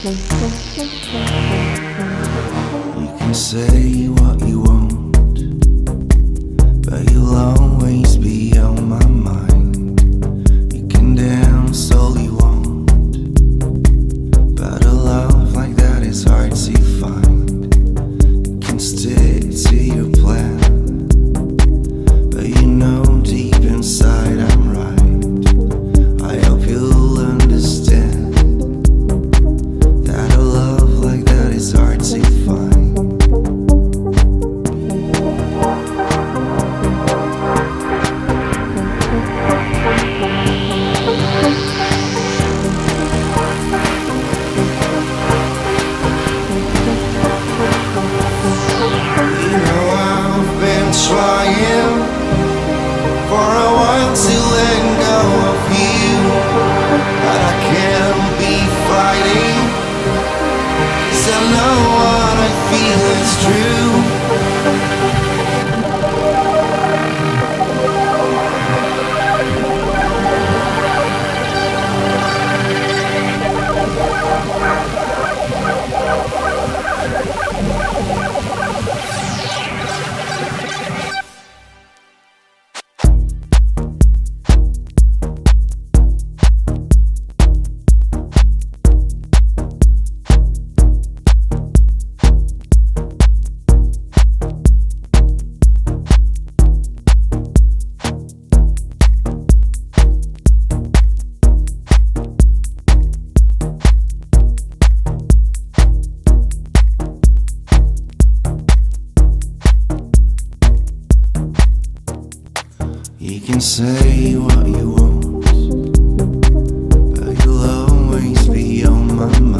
You can say what you want, but you'll always be on my mind. You can dance all you want, but a love like that is hard to find. You can stick to your plan, but you know deep inside I'm right. I hope you'll understand that a love like that is hard to find. Trying for a while to let go of you, but I can't be fighting, 'cause I know what I feel is true. You can say what you want, but you'll always be on my mind.